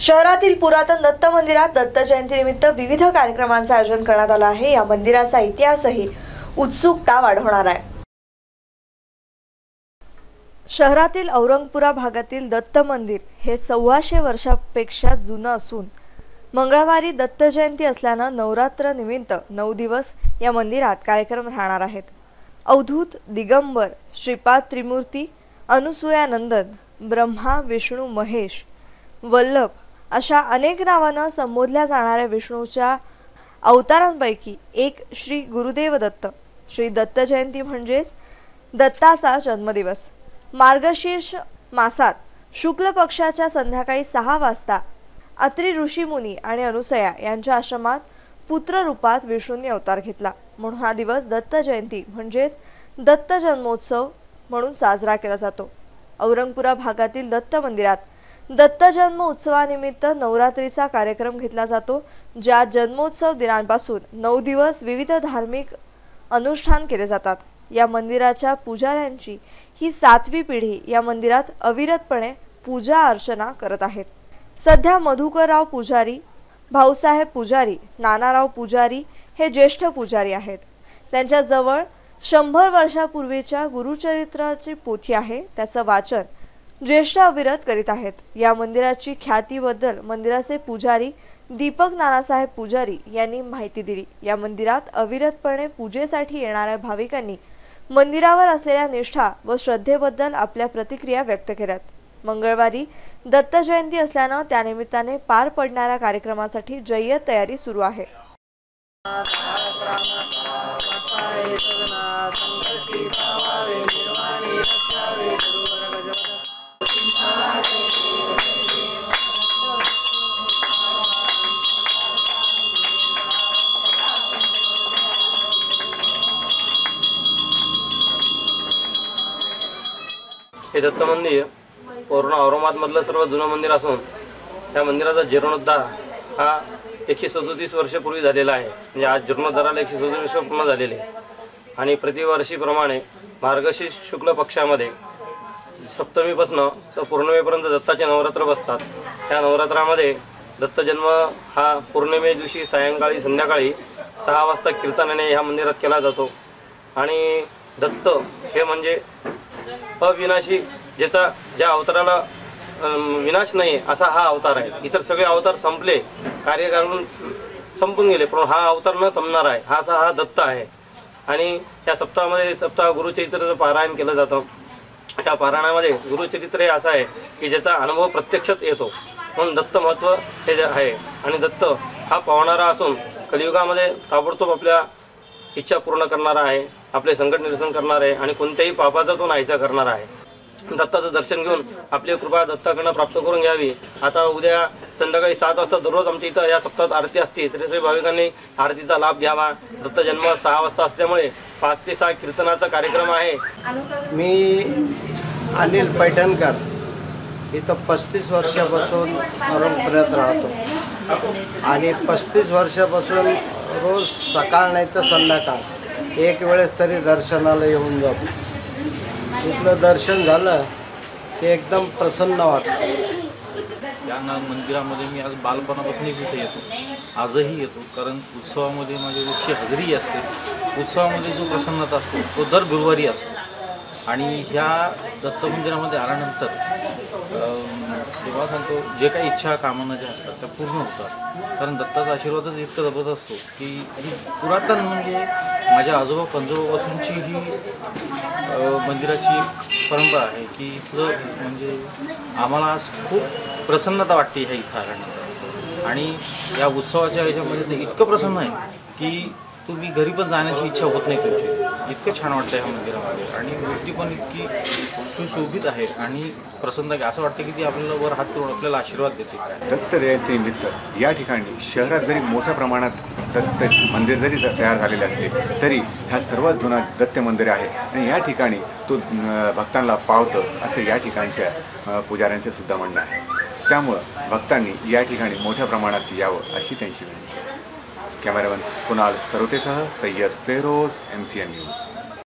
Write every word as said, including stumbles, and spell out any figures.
शहरातील पुरातन दत्त मंदिरात दत्त जयंतीनिमित्त विविध कार्यक्रमांचे आयोजन करण्यात आले आहे। या मंदिराचा इतिहासही उत्सुकता वाढवणार आहे। शहरातील औरंगपुरा भागातील दत्त मंदिर हे सव्वाशे वर्षापेक्षा जुनं असून मंगळवारी दत्त जयंती असल्याने नवरात्र निमित्त नऊ दिवस या मंदिरात कार्यक्रम राहणार आहेत। अवधूत, दिगंबर, श्रीपाद त्रिमूर्ती, अनुसूयानंदन, ब्रह्मा, विष्णू, महेश, वल्लभ अशा अनेक नावांना संबोधल्या जाणाऱ्या विष्णूच्या अवतारांपैकी एक श्री गुरुदेव दत्त। श्री दत्त जयंती म्हणजेच दत्ताचा जन्मदिवस। मार्गशीर्ष मासात शुक्ल पक्षाच्या संध्याकाळी सहा वाजता अत्रि ऋषी मुनी आणि अनुसया यांच्या आश्रमात पुत्र रूपात विष्णूंनी अवतार घेतला, म्हणून हा दिवस दत्त जयंती म्हणजेच दत्त जन्मोत्सव म्हणून साजरा केला जातो। औरंगपुरा भागातील दत्त मंदिरात दत्त जन्म उत्सवानिमित्त नवरात्रीचा कार्यक्रम घेतला जातो, ज्या जन्मोत्सव दिनांपासून नऊ दिवस विविध धार्मिक अनुष्ठान केले जातात। या मंदिराच्या पुजाऱ्यांची ही सातवी पिढी या मंदिरात अविरतपणे पूजा अर्चना करत आहेत। सध्या मधुकरराव पुजारी, भाऊसाहेब पुजारी, नानाराव पुजारी हे ज्येष्ठ पुजारी आहेत। त्यांच्या जवळ शंभर वर्षापूर्वीच्या गुरुचरित्राची पोथी आहे, त्याचं वाचन ज्येष्ठ अविरत करीत आहेत। या मंदिराची ख्यातीबद्दल मंदिराचे पुजारी दीपक नानासाहेब पुजारी यांनी माहिती दिली। या मंदिरात अविरतपणे पूजेसाठी येणाऱ्या भाविकांनी मंदिरावर असलेल्या निष्ठा व श्रद्धेबद्दल आपल्या प्रतिक्रिया व्यक्त केल्यात। मंगळवारी दत्त जयंती असल्याने त्यानिमित्ताने पार पडणाऱ्या कार्यक्रमासाठी जय्यत तयारी सुरू आहे। हे दत्त मंदिर पूर्ण औरंगाबाद मधलं सर्वात जुनं मंदिर असून त्या मंदिराचा जीर्णोद्धार हा एकशे सदोतीस वर्षापूर्वी झालेला आहे। म्हणजे आज जीर्णोद्धाराला एकशे सदोतीस वर्ष पूर्ण झालेले आहे आणि प्रतिवर्षीप्रमाणे मार्गशीर्ष शुक्ल पक्षामध्ये सप्तमीपासून तर पौर्णिमेपर्यंत दत्ताचे नवरात्र बसतात। त्या नवरात्रामध्ये दत्त जन्म हा पौर्णिमे दिवशी सायंकाळी संध्याकाळी सहा वाजता कीर्तनाने ह्या मंदिरात केला जातो। आणि दत्त हे म्हणजे अविनाशी, ज्याचा ज्या अवताराला विनाश नाही असा हा अवतार आहे। इतर सगळे अवतार संपले, कार्य करून संपून गेले, पण हा अवतार न संपणार आहे, हा असा हा दत्त आहे। आणि या सप्ताहामध्ये सप्ताह गुरुचरित्राचं पारायण केलं जातं। त्या पारायणामध्ये गुरुचरित्र हे असं आहे की ज्याचा अनुभव प्रत्यक्षात येतो, म्हणून दत्त महत्त्व हे जे आहे। आणि दत्त हा पावणारा असून कलियुगामध्ये ताबडतोब आपल्या इच्छा पूर्ण करणारा आहे, आपले संकट निरसन करणार आहे आणि कोणत्याही पापाचा तो नाहीसा करणार आहे। दत्ताचं दर्शन घेऊन आपली कृपा दत्ताकडनं प्राप्त करून घ्यावी। आता उद्या संध्याकाळी सात वाजता दररोज आमच्या इथं या सप्ताहात आरती असते, तरी सर्व भाविकांनी आरतीचा लाभ घ्यावा। दत्त जन्म सहा वाजता असल्यामुळे पाच ते सहा कीर्तनाचा कार्यक्रम आहे। मी अनिल पैठणकर, इथं पस्तीस वर्षापासून औरंगपुरात राहतो आणि पस्तीस वर्षापासून रोज सकाळ नाही तर संध्याकाळ एक वेळेस तरी दर्शनाला येऊन जातो। इथलं दर्शन झालं की एकदम प्रसन्न वाटतं। या मंदिरामध्ये मी आज बालपणापासून इथे येतो, आजही येतो, कारण उत्सवामध्ये माझी रोजची हजेरी असते। उत्सवामध्ये जो प्रसन्नता असतो तो दर गुरुवारी असतो। आणि ह्या दत्त मंदिरामध्ये आल्यानंतर जेव्हा सांगतो जे काही इच्छा कामना ज्या असतात त्या पूर्ण होतात, कारण दत्ताचा आशीर्वादच इतकं जबरदस्त असतो की ही पुरातन म्हणजे माझ्या आजोबा पंजोबापासूनची ही मंदिराची परंपरा आहे की इथलं म्हणजे आम्हाला आज खूप प्रसन्नता वाटते ह्या इथं आल्यानंतर। आणि या उत्सवाच्या ह्याच्यामध्ये तर इतकं प्रसन्न आहे की तुम्ही घरी पण जाण्याची इच्छा होत नाही तुमची, इतकं छान वाटतं ह्या मंदिरामध्ये। आणि मूर्ती पण इतकी सुशोभित आहे आणि प्रसन्न आहे, असं वाटतं की ती आपल्याला वर हात करून आपल्याला आशीर्वाद देते। दत्त जयंतीनिमित्त या ठिकाणी शहरात जरी मोठ्या प्रमाणात दत्त मंदिर जरी तयार झालेले असले तरी ह्या सर्वात जुना दत्त मंदिर आहे आणि या ठिकाणी तो भक्तांना पावतं असं या ठिकाणच्या पुजाऱ्यांचं सुद्धा म्हणणं आहे। त्यामुळं भक्तांनी या ठिकाणी मोठ्या प्रमाणात यावं अशी त्यांची विनंती आहे। कॅमेरामॅन कुणाल सरोतेसह Syed Feroz, M C N news.